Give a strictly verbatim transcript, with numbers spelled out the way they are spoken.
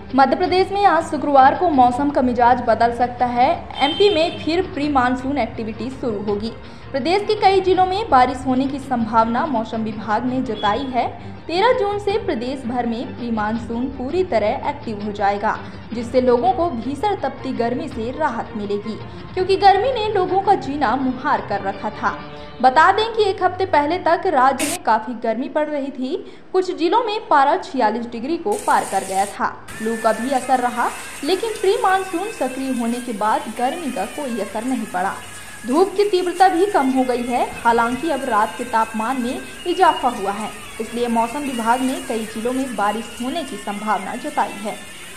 मध्य प्रदेश में आज शुक्रवार को मौसम का मिजाज बदल सकता है। एमपी में फिर प्री मानसून एक्टिविटी शुरू होगी। प्रदेश के कई जिलों में बारिश होने की संभावना मौसम विभाग ने जताई है। तेरह जून से प्रदेश भर में प्री मानसून पूरी तरह एक्टिव हो जाएगा, जिससे लोगों को भीषण तपती गर्मी से राहत मिलेगी, क्योंकि गर्मी ने लोगों का जीना मुहार कर रखा था। बता दें कि एक हफ्ते पहले तक राज्य में काफी गर्मी पड़ रही थी। कुछ जिलों में पारा छियालीस डिग्री को पार कर गया था। लू का भी असर रहा, लेकिन प्री मानसून सक्रिय होने के बाद गर्मी का कोई असर नहीं पड़ा। धूप की तीव्रता भी कम हो गई है। हालांकि अब रात के तापमान में इजाफा हुआ है, इसलिए मौसम विभाग ने कई जिलों में बारिश होने की संभावना जताई है।